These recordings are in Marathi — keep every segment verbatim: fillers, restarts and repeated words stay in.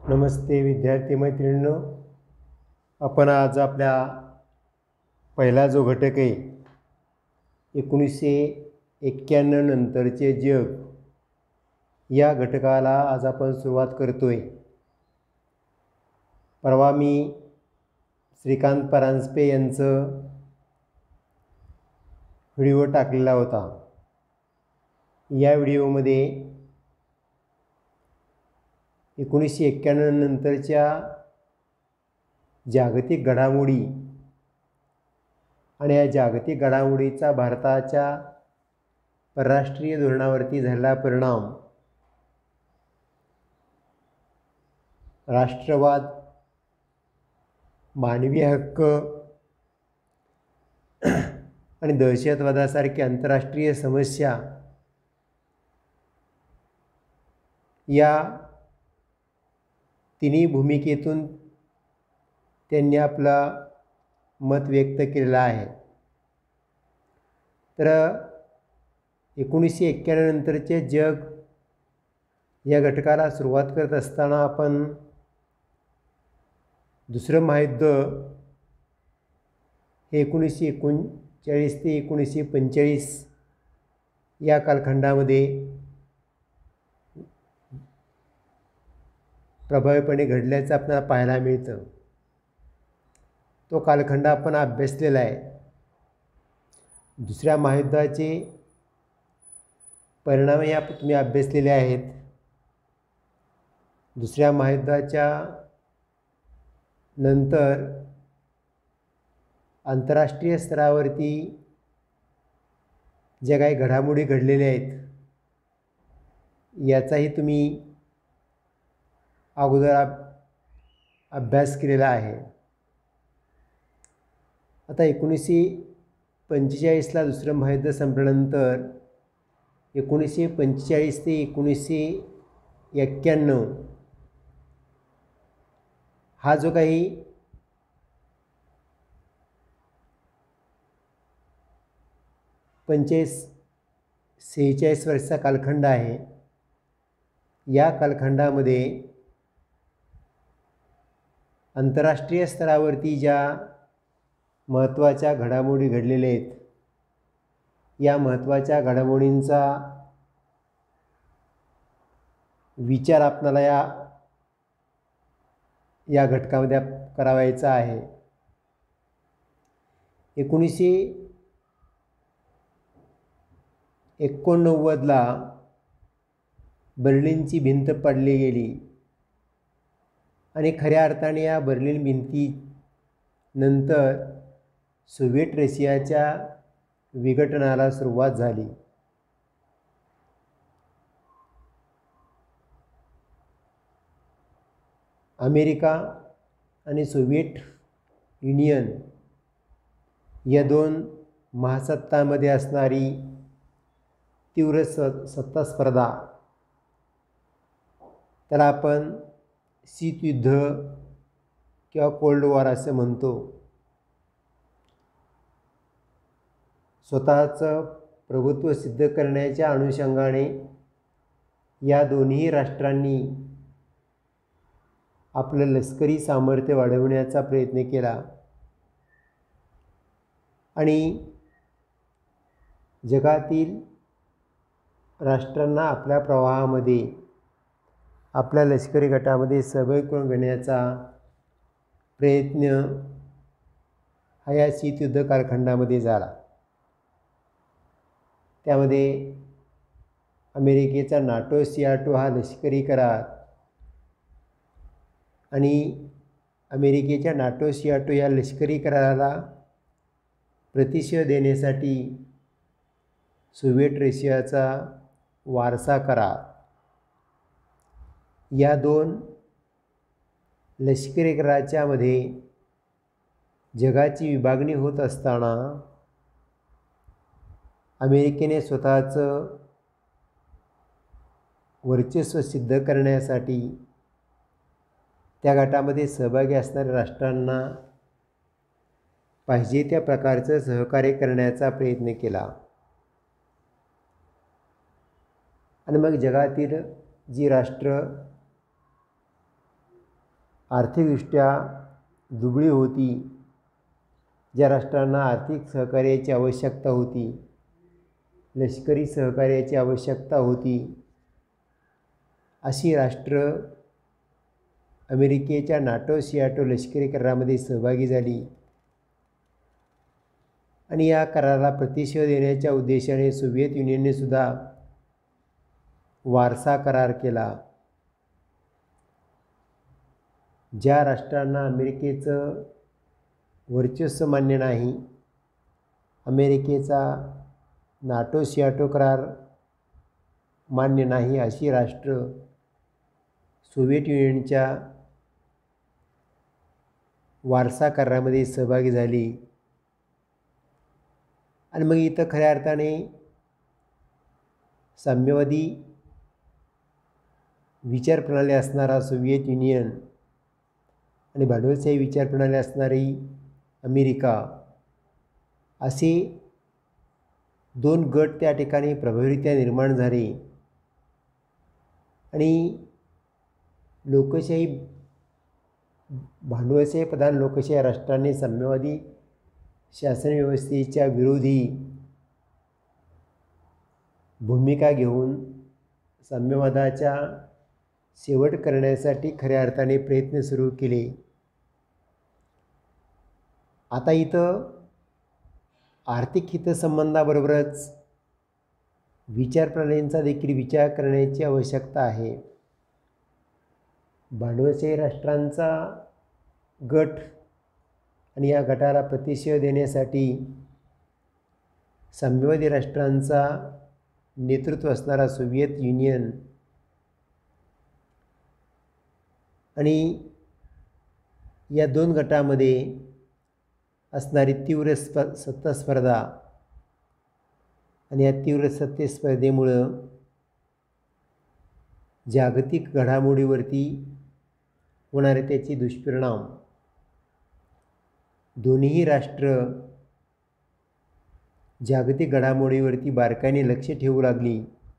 नमस्ते विद्यार्थी मैत्रिणींनो, आपण आज आपल्या पहिला जो घटक आहे एकोणीसशे एक्क्याण्णव नंतरचे जग या घटकाला आज आपण सुरुवात करतोय। परवा मी श्रीकांत परांजपे यांचं व्हिडिओ टाकलेला होता। या व्हिडिओमध्ये एकोणीसशे एक्क्याण्णव नंतरच्या जागतिक घडामोडी आणि या जागतिक घडामोडीचा भारताच्या परराष्ट्रीय धोरणावरती झालेला परिणाम, राष्ट्रवाद, मानवी हक्क आणि दहशतवादासारखी आंतरराष्ट्रीय समस्या या तिन्ही भूमिकेतून त्यांनी आपला मत व्यक्त केलेला आहे। तर एकोणीसशे एक्क्याण्णव नंतरचे जग या घटकाला सुरुवात करत असताना आपण दुसरं महायुद्ध हे एकोणीसशे एकोणचाळीस ते एकोणीसशे पंचेचाळीस या कालखंडामध्ये प्रभावीपणे घडल्याचं आपल्याला पाहायला मिळतं। तो कालखंड आपण अभ्यासलेला आहे। दुसऱ्या महायुद्धाचे परिणाम या तुम्ही अभ्यासलेले आहेत। दुसऱ्या महायुद्धाच्या नंतर आंतरराष्ट्रीय स्तरावरती ज्या काही घडामोडी घडलेल्या आहेत याचाही तुम्ही अगोदर अभ्यास केलेला आहे। आता एकोणीसशे पंचेचाळीसला दुसरं महायुद्ध संपल्यानंतर एकोणीसशे पंचेचाळीस ते एकोणीसशे एक्क्याण्णव हा जो काही पंचेचाळीस सेहेचाळीस वर्षाचा कालखंड आहे। या कालखंडामध्ये आंतरराष्ट्रीय स्तरावरती ज्या महत्त्वाच्या घडामोडी घडलेल्या आहेत या महत्त्वाच्या घडामोडींचा विचार आपल्याला या या घटकामध्ये करावायचा आहे। एकोणीसशे एकोणनव्वदला बर्लिनची भिंत पडली गेली आणि खऱ्या अर्थाने या बर्लिन भिंती नंतर सोव्हिएट रशियाच्या विघटनाला सुरुवात झाली। अमेरिका आणि सोव्हिएट युनियन या दोन महासत्तांमध्ये असणारी तीव्र स सत्ता स्पर्धा त्याला आपण शीतयुद्ध किंवा कोल्ड वॉर असं म्हणतो। स्वतःचं प्रभुत्व सिद्ध करण्याच्या अनुषंगाने या दोन्ही राष्ट्रांनी आपलं लष्करी सामर्थ्य वाढवण्याचा प्रयत्न केला आणि जगातील राष्ट्रांना आपल्या प्रवाहामध्ये आपल्या लष्करी गटामध्ये सहभागी करून घेण्याचा प्रयत्न हा या शीतयुद्ध कालखंडामध्ये झाला। त्यामध्ये अमेरिकेचा नाटो सियाटो हा लष्करी करार आणि अमेरिकेच्या नाटो सियाटो या लष्करी कराराला प्रतिशय देण्यासाठी सोव्हिएट रशियाचा वारसा करार या दोन लष्करी कराराच्या मध्ये जगाची विभागणी होत असताना अमेरिकेने स्वतःचं वर्चस्व सिद्ध करण्यासाठी त्या गटामध्ये सहभागी असणाऱ्या राष्ट्रांना पाहिजे त्या प्रकारचं सहकार्य करण्याचा प्रयत्न केला आणि मग जगातील जी राष्ट्र आर्थिकदृष्ट्या दुबळी होती, ज्या राष्ट्रांना आर्थिक सहकार्याची आवश्यकता होती, लष्करी सहकार्याची आवश्यकता होती, अशी राष्ट्र अमेरिकेच्या नाटो सियाटो लष्करी करारामध्ये सहभागी झाली आणि या कराराला प्रतिसाद देण्याच्या उद्देशाने सोव्हिएत युनियनने सुद्धा वारसा करार केला. ज्या राष्ट्रांना अमेरिकेचं वर्चस्व मान्य नाही, अमेरिकेचा नाटो सियाटो करार मान्य नाही, अशी राष्ट्र सोव्हिएट युनियनच्या वारसा करारामध्ये सहभागी झाली. आणि मग इथं खऱ्या अर्थाने साम्यवादी विचारप्रणाली असणारा सोव्हिएट युनियन आणि भांडवलशाही विचारप्रणाली असणारी अमेरिका असे दोन गट त्या ठिकाणी प्रभावीरित्या निर्माण झाले आणि लोकशाही भांडवलशाही प्रधान लोकशाही राष्ट्रांनी साम्यवादी शासन व्यवस्थेच्या विरोधी भूमिका घेऊन साम्यवादाच्या शेवट करण्यासाठी खऱ्या अर्थाने प्रयत्न सुरू केले. आता इथं आर्थिक हितसंबंधाबरोबरच विचारप्रणालींचा देखील विचार करण्याची आवश्यकता आहे. भांडवलशाही राष्ट्रांचा गट आणि या गटाला प्रतिसाद देण्यासाठी साम्यवादी राष्ट्रांचा नेतृत्व असणारा सोव्हिएत युनियन आणि या दोन गटामध्ये असणारी तीव्र स्प सत्ता स्पर्धा आणि या तीव्र सत्ते स्पर्धेमुळं जागतिक घडामोडीवरती होणारे त्याचे दुष्परिणाम दोन्हीही राष्ट्र जागतिक घडामोडीवरती बारकाईने लक्ष ठेवू लागली.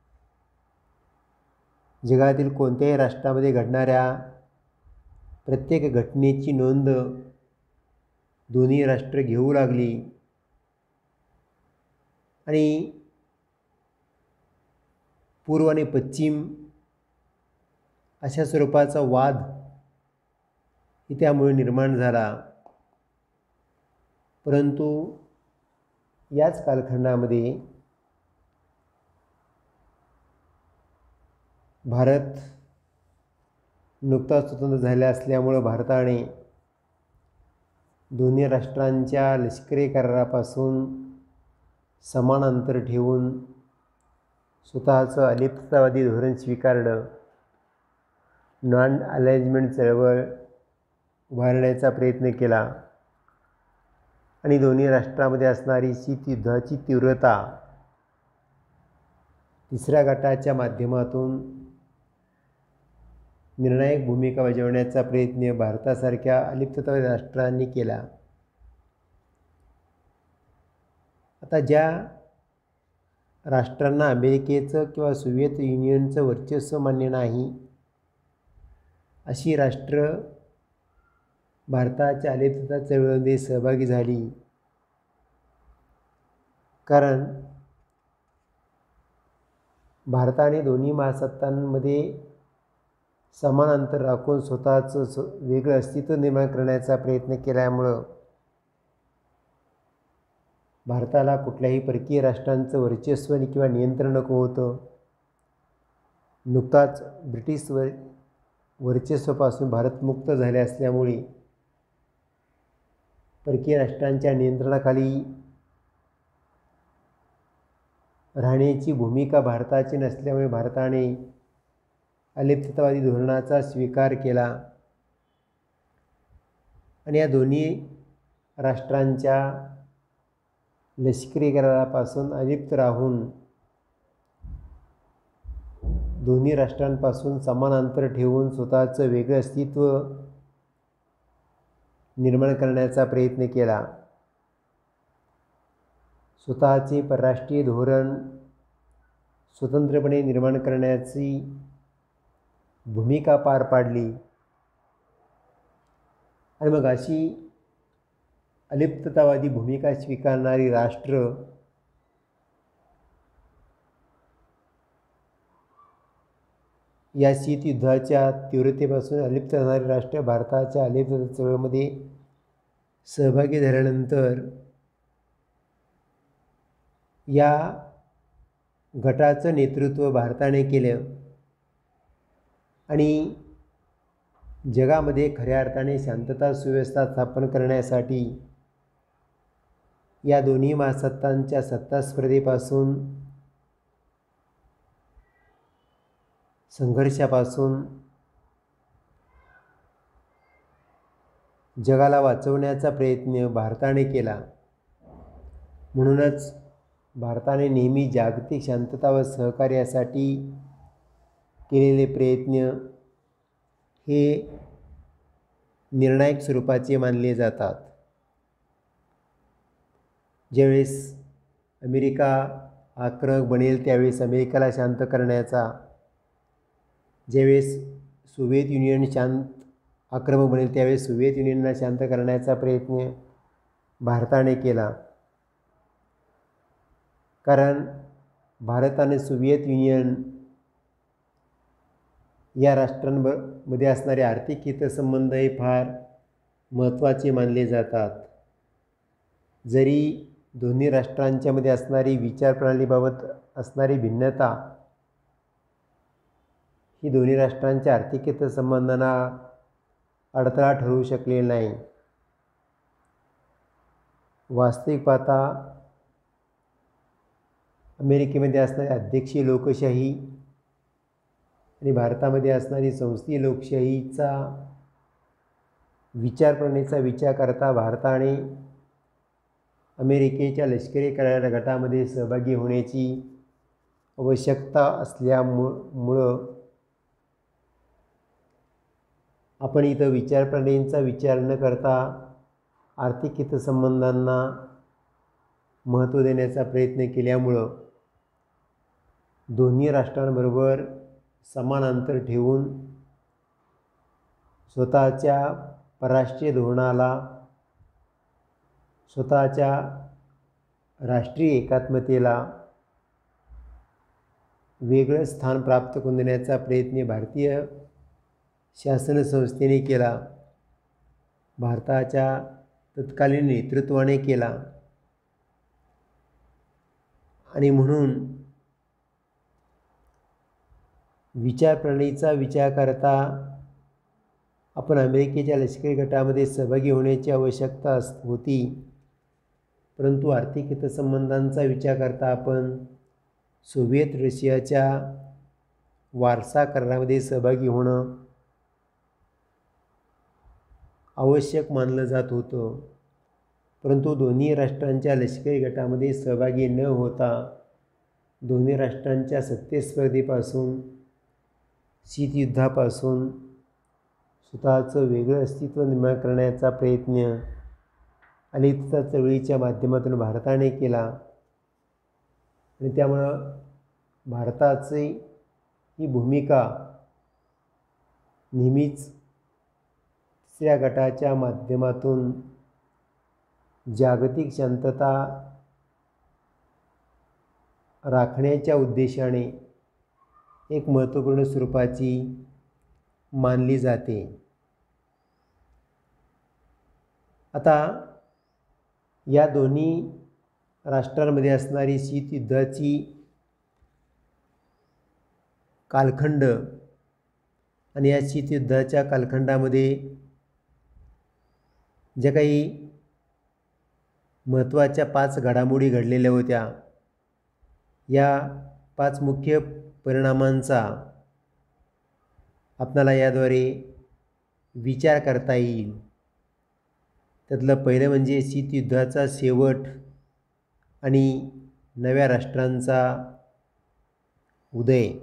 जगातील कोणत्याही राष्ट्रामध्ये घडणाऱ्या प्रत्येक घटनेची नोंद दोन्ही राष्ट्र घेऊ लागली आणि पूर्व आणि पश्चिम अशा स्वरूपाचा वाद त्यामुळे निर्माण झाला. परंतु याच कालखंडामध्ये भारत नुकताच स्वतंत्र झाला असल्यामुळं भारताने दोन्ही राष्ट्रांच्या लष्करी करारापासून समान अंतर ठेवून स्वतःचं अलिप्ततावादी धोरण स्वीकारलं. नॉन अलाइजमेंट चळवळ उभारण्याचा प्रयत्न केला आणि दोन्ही राष्ट्रांमध्ये असणारी शीतयुद्धाची तीव्रता तिसऱ्या गटाच्या माध्यमातून निर्णायक भूमिका बजावण्याचा प्रयत्न भारतासारख्या अलिप्ततावादी राष्ट्रांनी केला. आता ज्या राष्ट्रांना अमेरिकेचं किंवा सोव्हिएत युनियनचं वर्चस्व मान्य नाही, अशी राष्ट्र भारताच्या अलिप्तता चळवळीमध्ये सहभागी झाली. कारण भारताने दोन्ही महासत्तांमध्ये समान अंतर राखून स्वतःचं वेगळं अस्तित्व निर्माण करण्याचा प्रयत्न केल्यामुळं भारताला कुठल्याही परकीय राष्ट्रांचं वर्चस्व किंवा नियंत्रण नको होतं. नुकताच ब्रिटिश वर वर्चस्वापासून भारत मुक्त झाले असल्यामुळे परकीय राष्ट्रांच्या नियंत्रणाखाली राहण्याची भूमिका भारताची नसल्यामुळे भारताने अलिप्ततावादी धोरणाचा स्वीकार केला आणि या दोन्ही राष्ट्रांच्या लष्करी करारापासून अलिप्त राहून दोन्ही राष्ट्रांपासून समान अंतर ठेवून स्वतःचं वेगळं अस्तित्व निर्माण करण्याचा प्रयत्न केला. स्वतःचे परराष्ट्रीय धोरण स्वतंत्रपणे निर्माण करण्याची भूमिका पार पाडली आणि मग अशी अलिप्ततावादी भूमिका स्वीकारणारी राष्ट्र या शीतयुद्धाच्या तीव्रतेपासून अलिप्त राहणारी राष्ट्र भारताच्या अलिप्तता चळवळीमध्ये सहभागी झाल्यानंतर या गटाचं नेतृत्व भारताने केलं आणि जगामध्ये खऱ्या अर्थाने शांतता सुव्यवस्था स्थापन करण्यासाठी या दोन्ही महासत्तांच्या सत्ता स्पर्धेपासून, संघर्षापासून जगाला वाचवण्याचा प्रयत्न भारताने केला. म्हणूनच भारताने नेहमी जागतिक शांतता व सहकार्यासाठी केलेले प्रयत्न हे निर्णायक स्वरूपाचे मानले जातात. ज्यावेळेस अमेरिका आक्रमक बनेल त्यावेळेस अमेरिकेला शांत करण्याचा, ज्यावेळेस सोव्हिएत युनियन शांत आक्रमक बनेल त्यावेळेस सोव्हिएत युनियनला शांत करण्याचा प्रयत्न भारताने केला. कारण भारत आणि सोव्हिएत युनियन या राष्ट्रांमध्ये असणारे आर्थिक हितसंबंध हे फार महत्त्वाचे मानले जातात. जरी दोन्ही राष्ट्रांच्यामध्ये असणारी विचारप्रणालीबाबत असणारी भिन्नता ही दोन्ही राष्ट्रांच्या आर्थिक हितसंबंधांना अडथळा ठरवू शकलेला नाही. वास्तविक पाहता अमेरिकेमध्ये असणारी अध्यक्षीय लोकशाही आणि भारतामध्ये असणारी संसदीय लोकशाहीचा विचारप्रणालीचा विचार करता भारताने अमेरिकेच्या लष्करी करार गटामध्ये सहभागी होण्याची आवश्यकता असल्यामुळं आपण इथं विचारप्रणालींचा विचार न करता आर्थिक हितसंबंधांना महत्त्व देण्याचा प्रयत्न केल्यामुळं दोन्ही राष्ट्रांबरोबर समान अंतर ठेवून स्वतःच्या परराष्ट्रीय धोरणाला, स्वतःच्या राष्ट्रीय एकात्मतेला वेगळं स्थान प्राप्त करून देण्याचा प्रयत्न भारतीय शासन संस्थेने केला, भारताच्या तत्कालीन नेतृत्वाने केला. आणि म्हणून विचारप्रणालीचा विचार करता आपण अमेरिकेच्या लष्करी गटामध्ये सहभागी होण्याची आवश्यकता होती. परंतु आर्थिक हितसंबंधांचा विचार करता आपण सोव्हिएत रशियाच्या वारसा करारामध्ये सहभागी होणं आवश्यक मानलं जात होतं. परंतु दोन्ही राष्ट्रांच्या लष्करी गटामध्ये सहभागी न होता दोन्ही राष्ट्रांच्या सत्तेस्पर्धेपासून, शीतयुद्धापासून स्वतःचं वेगळं अस्तित्व निर्माण करण्याचा प्रयत्न अलिप्तता चळवळीच्या माध्यमातून भारताने केला. आणि त्यामुळं भारताची ही भूमिका नेहमीच तिसऱ्या गटाच्या माध्यमातून जागतिक शांतता राखण्याच्या उद्देशाने एक महत्त्वपूर्ण स्वरूपाची मानली जाते. आता या दोन्ही राष्ट्रांमध्ये असणारी शीतयुद्धाची कालखंड आणि या शीतयुद्धाच्या कालखंडामध्ये ज्या काही महत्त्वाच्या पाच घडामोडी घडलेल्या होत्या, या पाच मुख्य परिणामांचा आपल्याला याद्वारे विचार करता येईल. त्यातलं पहिलं म्हणजे शीतयुद्धाचा शेवट आणि नव्या राष्ट्रांचा उदय.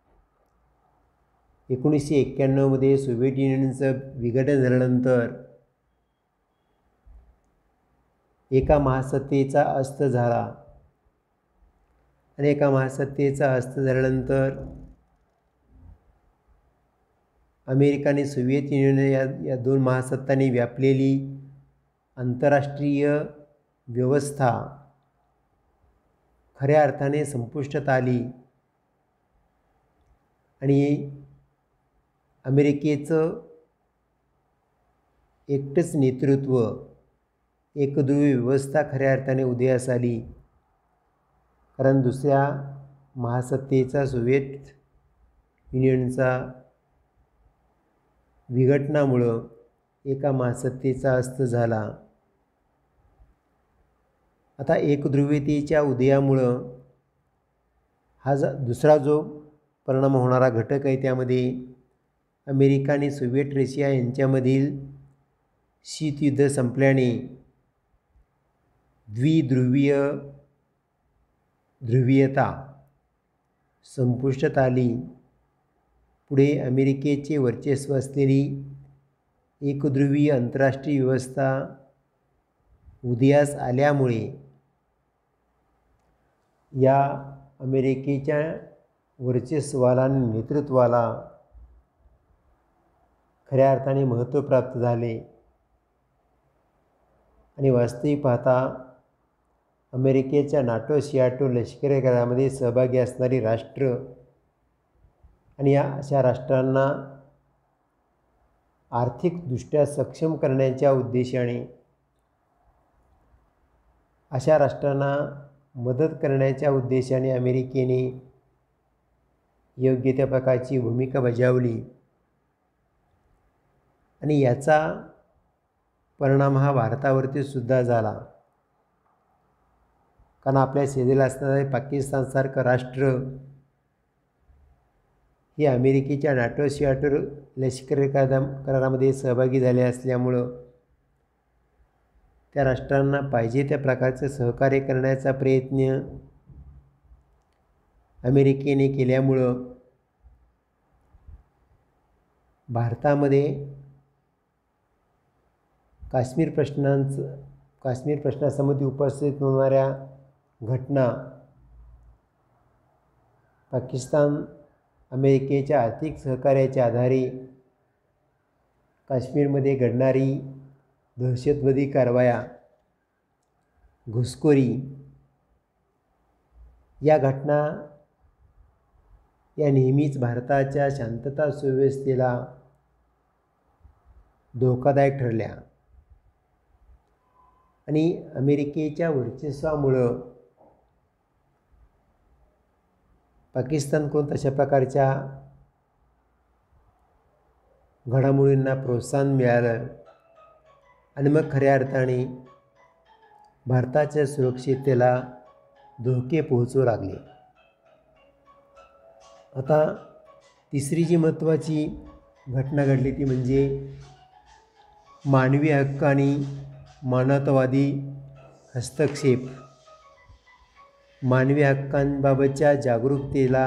एकोणीसशे एक्क्याण्णवमध्ये सोव्हिएट युनियनचं विघटन झाल्यानंतर एका महासत्तेचा अस्त झाला आणि एका महासत्तेचा अस्त झाल्यानंतर अमेरिका आणि सोव्हिएत युनियन या या दोन महासत्तांनी व्यापलेली आंतरराष्ट्रीय व्यवस्था खऱ्या अर्थाने संपुष्टात आली आणि अमेरिकेचं एकटंच नेतृत्व, एकध्रुवी व्यवस्था खऱ्या अर्थाने उदयास आली. कारण दुसऱ्या महासत्तेचा, सोव्हिएत युनियनचा विघटनामुळं एका महासत्तेचा अस्त झाला. आता एकध्रुवीतेच्या उदयामुळं हा ज दुसरा जो परिणाम होणारा घटक आहे, त्यामध्ये अमेरिका आणि सोव्हिएट रशिया यांच्यामधील शीतयुद्ध संपल्याने द्विध्रुवीय ध्रुवीयता संपुष्टात आली. पुढे अमेरिकेचे वर्चस्व असलेली एकध्रुवीय आंतरराष्ट्रीय व्यवस्था उदयास आल्यामुळे या अमेरिकेच्या वर्चस्वाला आणि नेतृत्वाला खऱ्या अर्थाने महत्त्व प्राप्त झाले. आणि वास्तविक पाहता अमेरिकेच्या नाटो सियाटो लष्करी करारामध्ये सहभागी असणारी राष्ट्र आणि या अशा राष्ट्रांना आर्थिकदृष्ट्या सक्षम करण्याच्या उद्देशाने, अशा राष्ट्रांना मदत करण्याच्या उद्देशाने अमेरिकेने योग्य त्या प्रकारची भूमिका बजावली. आणि याचा परिणाम हा भारतावरती सुद्धा झाला. कारण आपल्या शेजारी असणारे पाकिस्तानसारखं राष्ट्र हे अमेरिकेच्या नाटो सियाटो लष्करी करारामध्ये सहभागी झाले असल्यामुळं त्या राष्ट्रांना पाहिजे त्या प्रकारचं सहकार्य करण्याचा प्रयत्न अमेरिकेने केल्यामुळं भारतामध्ये काश्मीर प्रश्नांचं काश्मीर प्रश्नासंबंधी उपस्थित होणाऱ्या घटना, पाकिस्तान अमेरिकेच्या आर्थिक सहकार्याच्या आधारे काश्मीरमध्ये घडणारी दहशतवादी कारवाया, घुसखोरी, या घटना या नेहमीच भारताच्या शांतता सुव्यवस्थेला धोकादायक ठरल्या. आणि अमेरिकेच्या वर्चस्वामुळं पाकिस्तानकडून तशा प्रकारच्या घडामोडींना प्रोत्साहन मिळालं आणि मग खऱ्या अर्थाने भारताच्या सुरक्षिततेला धोके पोहोचू लागले. आता तिसरी जी महत्त्वाची घटना घडली ती म्हणजे मानवी हक्क आणि मानवतावादी हस्तक्षेप. मानवी हक्कांबाबतच्या जागरूकतेला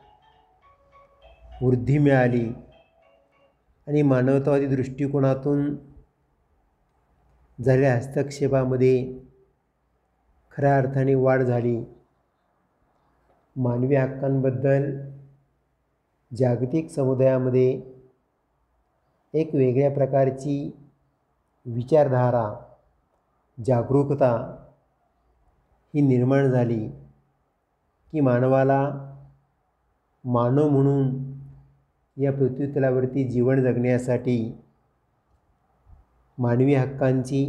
वृद्धी मिळाली आणि मानवतावादी दृष्टिकोनातून झालेल्या हस्तक्षेपामध्ये खऱ्या अर्थाने वाढ झाली. मानवी हक्कांबद्दल जागतिक समुदायामध्ये एक वेगळ्या प्रकारची विचारधारा, जागरूकता ही निर्माण झाली की मानवाला मानव म्हणून या पृथ्वीतलावरती जीवन जगण्यासाठी मानवी हक्कांची,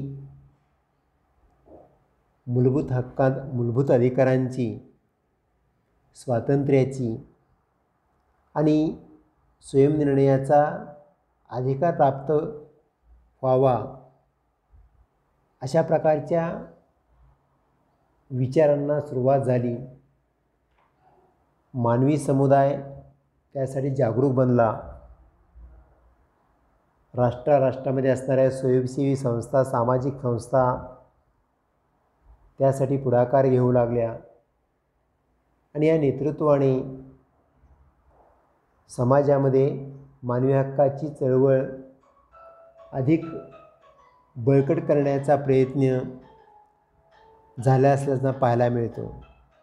मूलभूत हक्कां मूलभूत अधिकारांची, स्वातंत्र्याची आणि स्वयंनिर्णयाचा अधिकार प्राप्त व्हावा अशा प्रकारच्या विचारांना सुरुवात झाली. मानवी समुदाय त्यासाठी जागरूक बनला. राष्ट्राराष्ट्रामध्ये असणाऱ्या स्वयंसेवी संस्था, सामाजिक संस्था त्यासाठी पुढाकार घेऊ लागल्या आणि या नेतृत्वाने समाजामध्ये मानवी हक्काची चळवळ अधिक बळकट करण्याचा प्रयत्न झाला असल्याचं पाहायला मिळतो.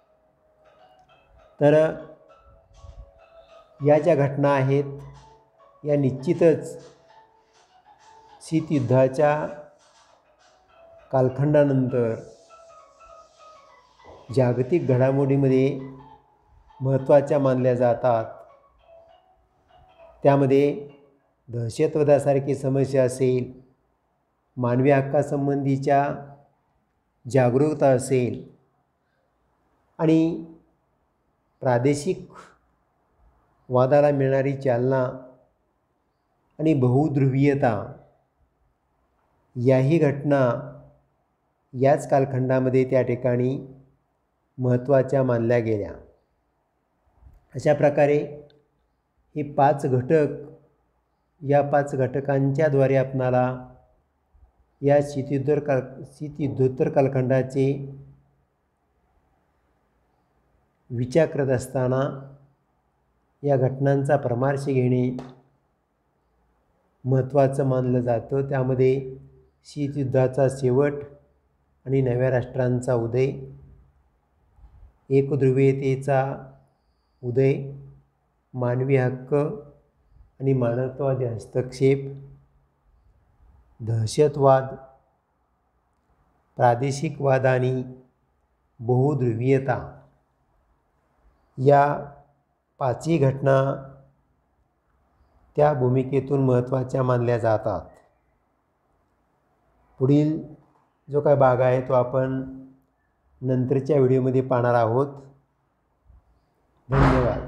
तर या ज्या घटना आहेत या निश्चितच शीतयुद्धाच्या कालखंडानंतर जागतिक घडामोडीमध्ये महत्त्वाच्या मानल्या जातात. त्यामध्ये दहशतवादासारखी समस्या असेल, मानवी हक्कासंबंधीच्या जागरूकता असेल आणि प्रादेशिक वादाला मिळणारी चालना आणि बहुध्रुवीयता याही घटना याच कालखंडामध्ये त्या ठिकाणी महत्त्वाच्या मानल्या गेल्या. अशा प्रकारे हे पाच घटक, या पाच घटकांच्याद्वारे आपणाला या शीतयुद्धोत्तर काल शीतयुद्धोत्तर कालखंडाचे विचार करत असताना या घटनांचा परामर्श घेणे महत्त्वाचं मानलं जातं. त्यामध्ये शीतयुद्धाचा शेवट आणि नव्या राष्ट्रांचा उदय, एकध्रुवीयतेचा उदय, मानवी हक्क आणि मानवतावादी हस्तक्षेप, दहशतवाद, प्रादेशिक वाद आणि बहुध्रुवीयता या पाचही घटना त्या भूमिकेतून महत्त्वाच्या मानल्या जातात. पुढील जो काय भाग आहे तो आपण नंतरच्या व्हिडिओमध्ये पाहणार आहोत. धन्यवाद.